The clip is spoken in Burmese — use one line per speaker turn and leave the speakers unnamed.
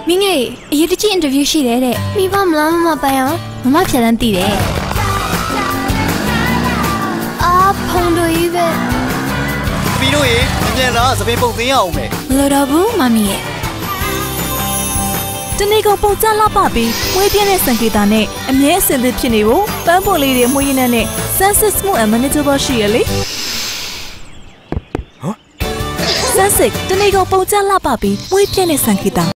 မင်းငယ်အရေးတကြီးအင်တာဗျူးရှိတယ်တဲ့မိဘမလားမပိုင်အောင်မဖြတ်တန်းတည်တယ်အာဖုန်းတို့ကြီးပဲ
ပြီးတော့ရေအမြန်လားသပင်းပုံသိရအောင်မယ်
မလိုတော့ဘူးမမီရဲ့
တနေ့ကုန်ပုံကြလှပပြီးမွေးပြင်းတဲ့စံကေတာနဲ့အမြဲအစင်သစ်ဖြစ်နေဖို့ပန်းပေါ်လေးတွေမွေးရင်းနဲ့ Sunsilk Smooth and Manageable ရှိရလေSunsilk တနေ့ကုန်ပုံကြလှပပြီးမွေးပြင်းတဲ့စံကေတာ